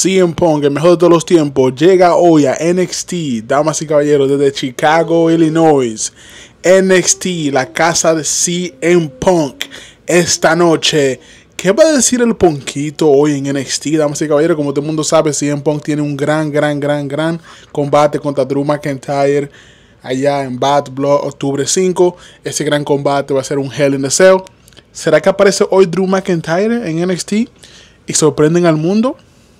CM Punk, el mejor de todos los tiempos, llega hoy a NXT, damas y caballeros, desde Chicago, Illinois. NXT, la casa de CM Punk, esta noche. ¿Qué va a decir el Punkito hoy en NXT, damas y caballeros? Como todo el mundo sabe, CM Punk tiene un gran combate contra Drew McIntyre allá en Bad Blood, octubre 5. Ese gran combate va a ser un Hell in a Cell. ¿Será que aparece hoy Drew McIntyre en NXT y sorprenden al mundo?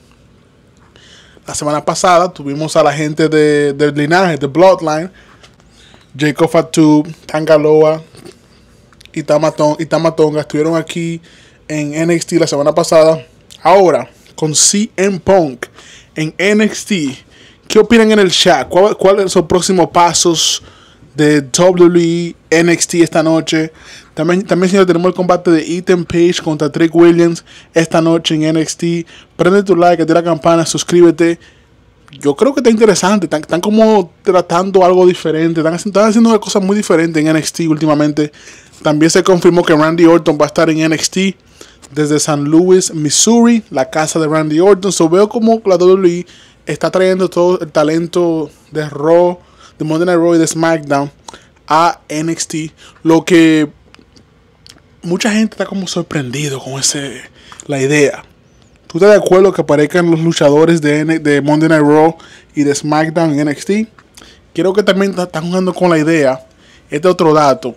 La semana pasada tuvimos a la gente del linaje, de Bloodline, Jacob Fatu, Tangaloa y Tamatonga estuvieron aquí en NXT la semana pasada. Ahora, con CM Punk en NXT, ¿qué opinan en el chat? ¿Cuáles son los próximos pasos de WWE NXT esta noche? También, señores, tenemos el combate de Ethan Page contra Trick Williams esta noche en NXT. Prende tu like, activa la campana, suscríbete. Yo creo que está interesante. Están como tratando algo diferente. Están haciendo cosas muy diferentes en NXT últimamente. También se confirmó que Randy Orton va a estar en NXT desde San Luis, Missouri, la casa de Randy Orton. So veo como la WWE está trayendo todo el talento de Raw, de Monday Night Raw y de SmackDown a NXT. Lo que mucha gente está como sorprendido con la idea. ¿Tú estás de acuerdo que aparezcan los luchadores de Monday Night Raw y de SmackDown en NXT? Creo que también están jugando con la idea. Este otro dato.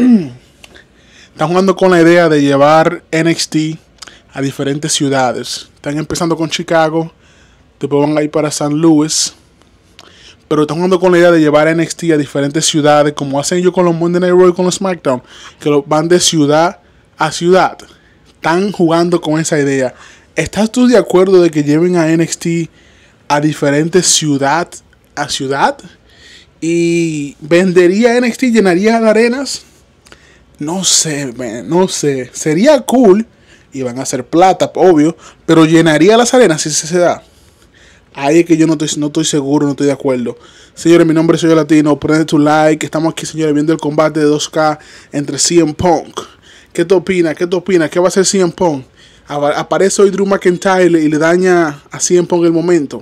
Están jugando con la idea de llevar NXT a diferentes ciudades. Están empezando con Chicago. Después van a ir para San Luis. Pero están jugando con la idea de llevar NXT a diferentes ciudades. Como hacen ellos con los Monday Night Raw y con los SmackDown. Que van de ciudad a ciudad. Están jugando con esa idea. ¿Estás tú de acuerdo de que lleven a NXT a diferentes ciudad a ciudad? ¿Y vendería NXT? ¿Llenaría las arenas? No sé, man, no sé. Sería cool. Y van a hacer plata, obvio. Pero llenaría las arenas si se da. Ahí es que yo no estoy seguro, no estoy de acuerdo. Señores, mi nombre es Soy Latino. Prende tu like. Estamos aquí, señores, viendo el combate de 2K entre CM Punk. ¿Qué te opinas? ¿Qué va a hacer CM Punk? Aparece hoy Drew McIntyre y le daña a CM Punk el momento.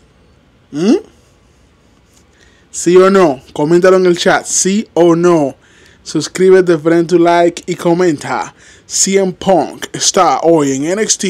¿Sí o no? Coméntalo en el chat. ¿Sí o no? Suscríbete, prende tu like y comenta. CM Punk está hoy en NXT.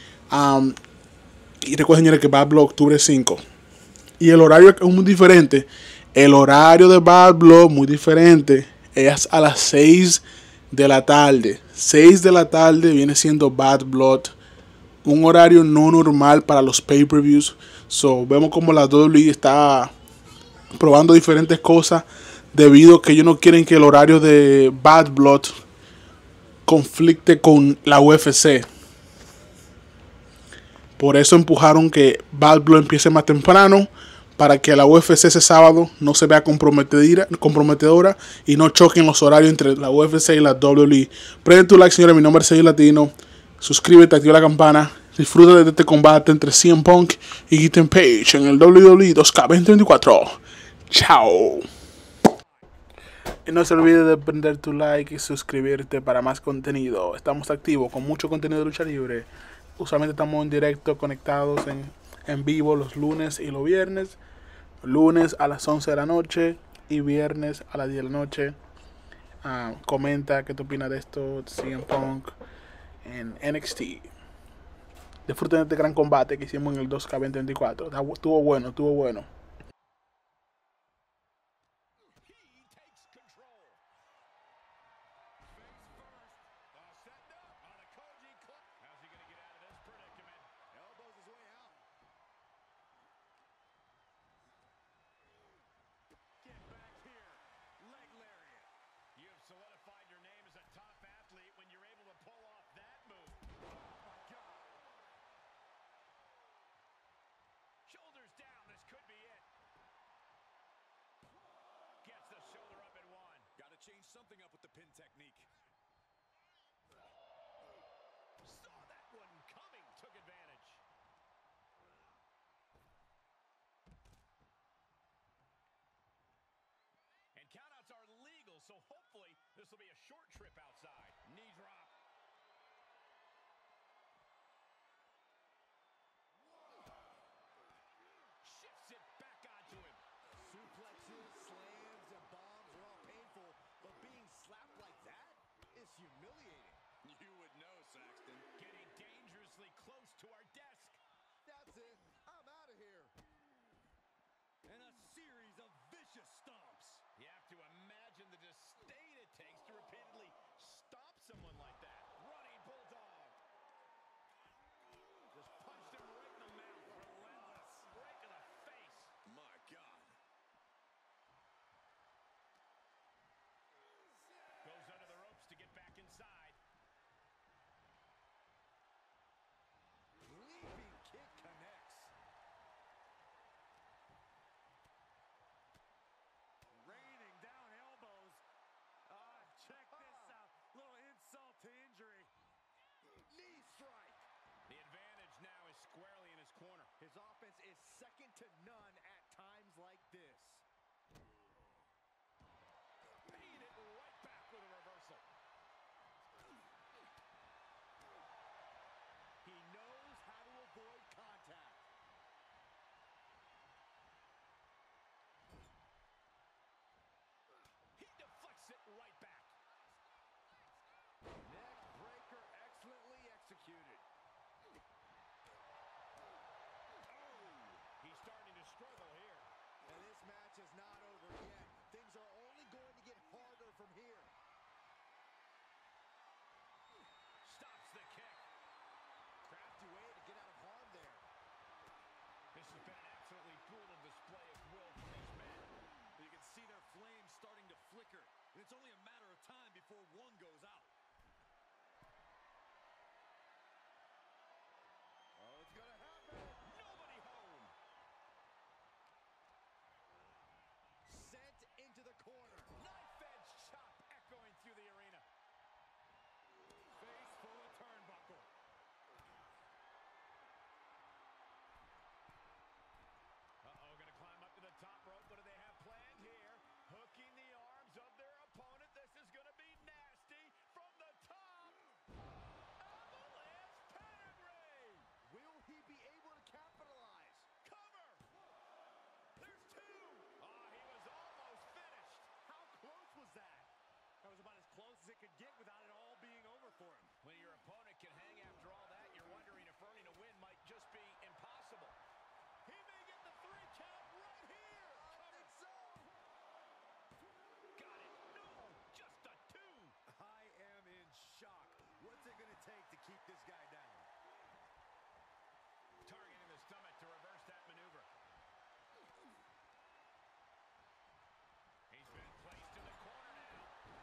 Y recuerden, señores, que Bad Blood octubre 5. Y el horario es muy diferente. El horario de Bad Blood muy diferente. Es a las 6 de la tarde. 6 de la tarde viene siendo Bad Blood. Un horario no normal para los pay-per-views. So, vemos como la WWE está probando diferentes cosas. Debido a que ellos no quieren que el horario de Bad Blood conflicte con la UFC. Por eso empujaron que Bad Blood empiece más temprano. Para que la UFC ese sábado no se vea comprometedora y no choquen los horarios entre la UFC y la WWE. Prende tu like, señores. Mi nombre es Soy Latino. Suscríbete, activa la campana. Disfruta de este combate entre CM Punk y Ethan Page en el WWE 2K 2024. Chao. Y no se olvide de prender tu like y suscribirte para más contenido. Estamos activos con mucho contenido de lucha libre. Usualmente estamos en directo, conectados en vivo los lunes y los viernes. Lunes a las 11 de la noche y viernes a las 10 de la noche. Comenta qué te opinas de esto, CM Punk en NXT. Disfruten de este gran combate que hicimos en el 2K 2024. Estuvo bueno. Shoulders down, this could be it. Gets the shoulder up in one. Got to change something up with the pin technique. Saw that one coming, took advantage. And countouts are legal, so hopefully this will be a short trip outside. Knee drop. humiliating. You would know, Saxton. Getting dangerously close to our desk. That's it. I'm out of here. And a series of vicious stomps. You have to imagine the disdain it takes to repeatedly stomp someone like that. Running bulldog. Just punched him right in the mouth. Relentless. Right to the face. My God. Goes under the ropes to get back inside. Leaping kick connects. Raining down elbows. Check this out. Little insult to injury. Knee strike. The advantage now is squarely in his corner. His offense is second to none at times like this. Paying it right back with a reversal. He knows how to avoid contact. He deflects it right back. Neck breaker excellently executed. Oh, he's starting to struggle here. And this match is not over yet. Things are only going to get harder from here. Stops the kick. Crafty way to get out of harm there. This has been an absolutely brutal display of will from these men. You can see their flames starting to flicker, and it's only a matter of time before one goes out. Oh, it's gonna happen. Nobody home. Sent into the corner. Knife edge chop echoing through the arena. Face full of turnbuckle. Uh-oh, gonna climb up to the top rope. What do they have planned here? Hooking the arms of their opponent. This is gonna be nasty from the top. Avalanche pedigree. Will he be able to capitalize? Cover. There's two. Oh, he was almost finished. How close was that? That was about as close as it could get without it all being over for him. When your opponent can hang after all that, you're wondering if earning a win might just be impossible. He may get the 3 count right here. I think so. Got it. No, just a 2. I am in shock. What's it going to take to keep this guy down? Targeting the stomach to reverse that maneuver. He's been placed in the corner now.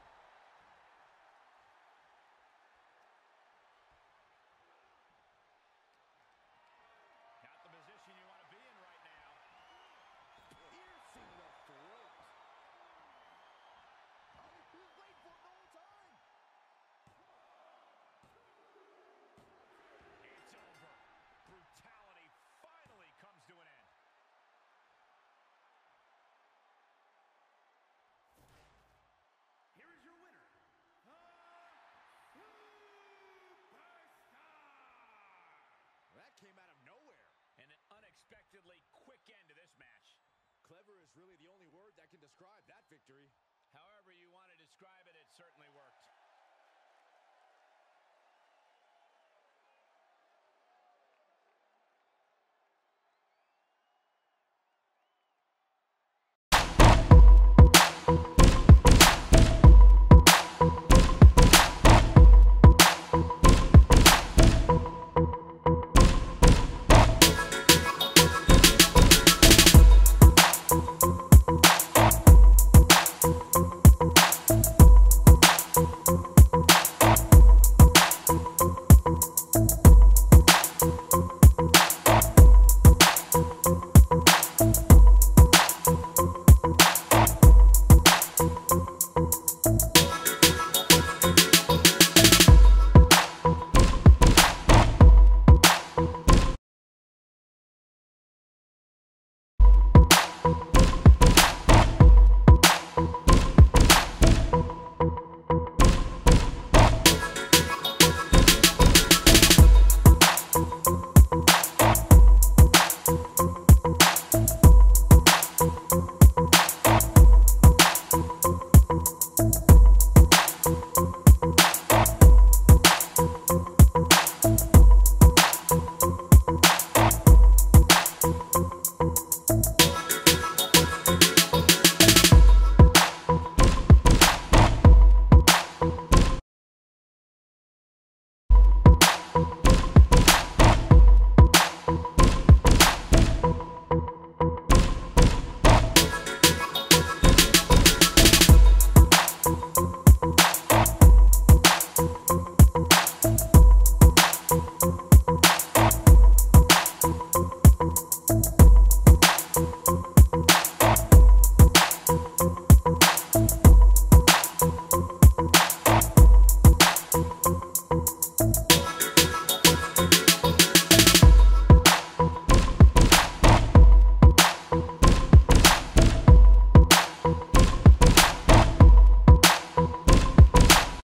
Not the position you want to be in right now. Piercing the throat. Oh, he was waiting for it the whole time. It's over. Brutality finally comes to an end. Here is your winner, That came out of nowhere. And an unexpectedly quick end to this match. Clever is really the only word that can describe that victory. However you want to describe it, it certainly worked.